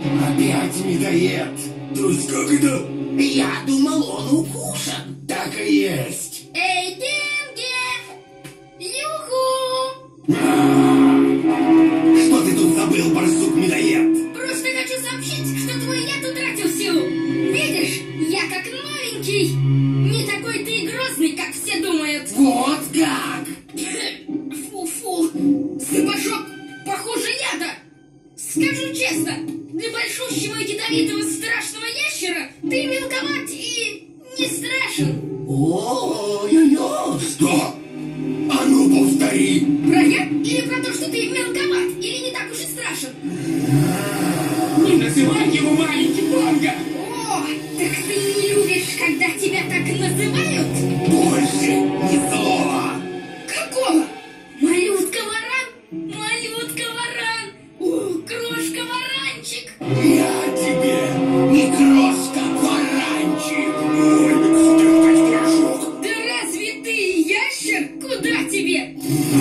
Опять медоед. То есть как это? Я думал, он укушен. Так и есть. Эй, Генге! Юху! Что ты тут забыл, барсук-медоед? Просто хочу сообщить, что твой яд утратил силу. Видишь, я как новенький. Не такой ты и грозный, как все думают. Вот как! Фу-фу, запашок похуже яда. Скажу честно, для большущего ядовитого страшного ящера ты мелковат и не страшен. Ой-ой-ой! Что? А ну, повтори! Про яд или про то, что ты мелковат или не так уж и страшен? Не называй его маленьким, Бонго! О, так ты не любишь, когда тебя так называют? Больше ни слова! Какого? Малютка-варан? Малютка-варан! Крошка-варанчик! Я тебе не крошка-баранчик! Ой, стыдный порошок! Да разве ты ящер? Куда тебе?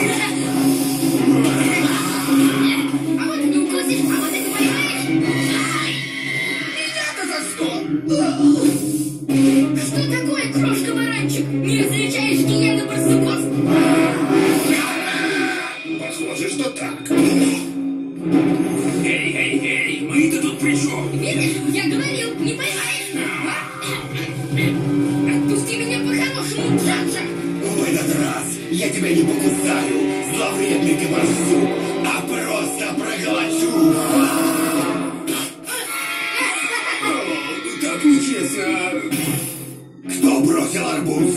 А вот это укусишь, а вот это поймаешь? Меня-то за что? Что такое крошка-баранчик? Не различаешь гиен и барсуков? Похоже, что так. Эй, мы-то тут при чем? Видишь, я говорил, не поймаешь. Отпусти меня по-хорошему, Джаджа. В этот раз я тебя не покусаю, зловредный ты барсук, а просто проглочу! Так нечестно. Кто бросил арбуз?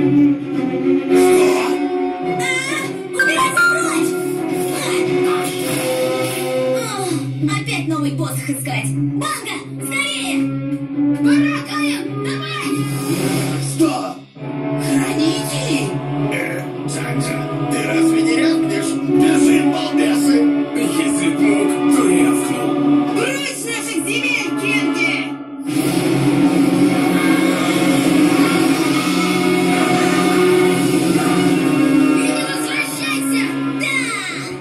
Что? Убирайся прочь! Опять новый посох искать. Банга, скорее!